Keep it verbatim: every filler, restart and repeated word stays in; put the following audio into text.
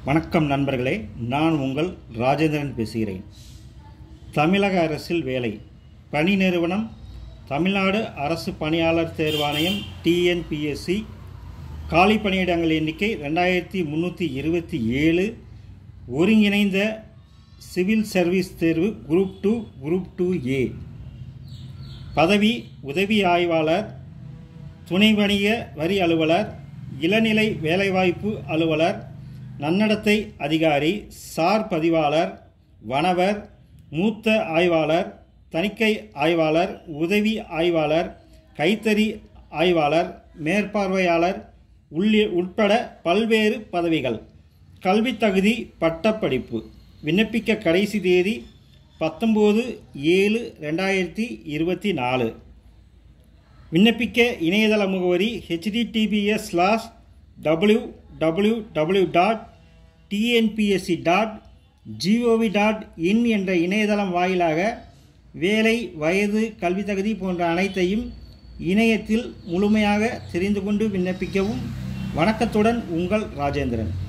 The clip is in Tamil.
வணக்கம் நண்பர்களே, நான் உங்கள் ராஜேந்திரன் பேசுகிறேன். தமிழக அரசில் வேலை பணி நிறுவனம் தமிழ்நாடு அரசு பணியாளர் தேர்வாணையம் டிஎன்பிஎஸ்சி. காலி பணியிடங்கள் எண்ணிக்கை ரெண்டாயிரத்தி முந்நூற்றி இருபத்தி ஏழு. ஒருங்கிணைந்த சிவில் சர்வீஸ் தேர்வு group two group two A. பதவி உதவி ஆய்வாளர், துணை வணிக வரி அலுவலர், இளநிலை வேலைவாய்ப்பு அலுவலர், நன்னடத்தை அதிகாரி, சார் பதிவாளர், வனவர், மூத்த ஆய்வாளர், தணிக்கை ஆய்வாளர், உதவி ஆய்வாளர், கைத்தறி ஆய்வாளர், மேற்பார்வையாளர் உள்ளி உட்பட பல்வேறு பதவிகள். கல்வி தகுதி பட்டப்படிப்பு. விண்ணப்பிக்க கடைசி தேதி பத்தொம்போது ஏழு ரெண்டாயிரத்தி இருபத்தி நாலு. விண்ணப்பிக்க இணையதள முகவரி HTTPS slash W W W dot TNPSC dot GOV dot in என்ற இணையதளம் வாயிலாக வேலை, வயது, கல்வி தகுதி போன்ற அனைத்தையும் இணையத்தில் முழுமையாக தெரிந்து கொண்டு விண்ணப்பிக்கவும். வணக்கத்துடன் உங்கள் ராஜேந்திரன்.